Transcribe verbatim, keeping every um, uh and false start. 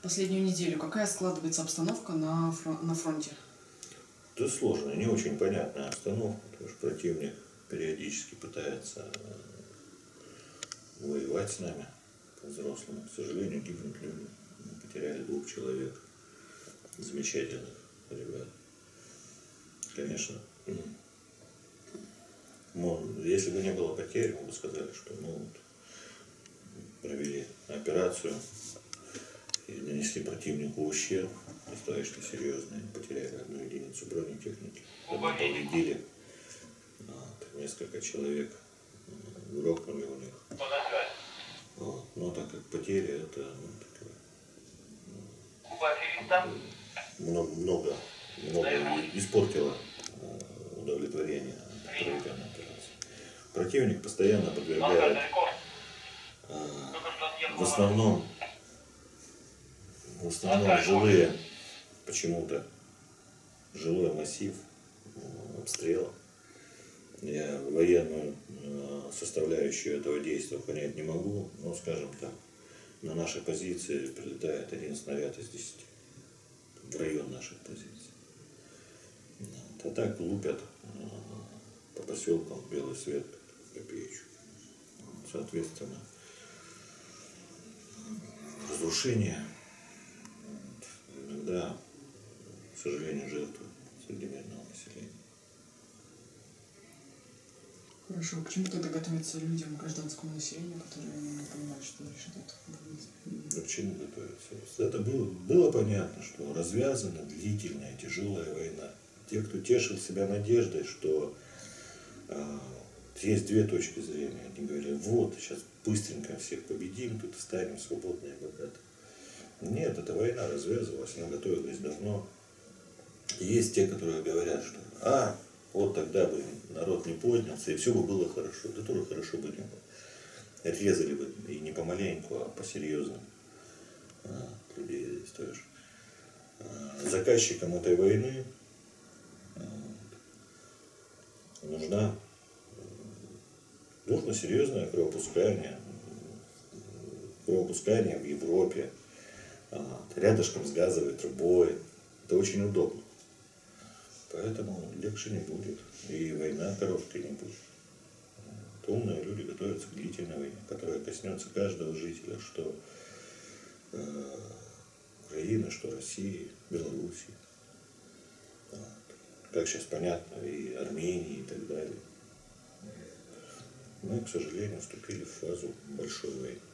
последнюю неделю. Какая складывается обстановка на, фрон- на фронте? Это сложно, не очень понятная обстановка, потому что противник периодически пытается воевать с нами по-взрослому. К сожалению, гибнут люди. Мы потеряли двух человек, замечательных ребят. Конечно, если бы не было потерь, мы бы сказали, что мы вот провели операцию и нанесли противнику ущерб, достаточно серьезный, потеряли одну единицу бронетехники, повредили вот, несколько человек, грохнули у них. Вот. Но так как потери, это ну, такое, много, много, много испортило удовлетворение от проведенной операции. Противник постоянно подвергает в основном в основном жилые, почему-то жилой массив обстрела. Я военную составляющую этого действия понять не могу, но, скажем так, на нашей позиции прилетает один снаряд из десяти в район наших позиций. А так лупят по поселкам Белый Свет, Копеечку. Соответственно, разрушение, иногда, к сожалению, жертвы среди мирного населения. Хорошо, к чему тогда готовятся людям, гражданскому населению, которые не понимают, что решат это? Да к чему готовятся? Это было, было понятно, что развязана длительная, тяжелая война. Те, кто тешил себя надеждой, что э, есть две точки зрения. Они говорят, вот, сейчас быстренько всех победим, тут станем свободные и богатые. Нет, эта война развязывалась, она готовилась давно. И есть те, которые говорят, что а, вот тогда бы народ не поднялся, и все бы было хорошо. Да тоже хорошо бы не было. Резали бы и не помаленьку, а по-серьезному. А, людей здесь тоже. А, заказчикам этой войны а, нужна, нужно серьезное кровопускание. Кровопускание в Европе, а, рядышком с газовой трубой. Это очень удобно. Поэтому легче не будет. И война короткой не будет. Умные люди готовятся к длительной войне, которая коснется каждого жителя, что э, Украины, что России, Белоруссии. Вот. Как сейчас понятно, и Армении и так далее. Мы, к сожалению, вступили в фазу большой войны.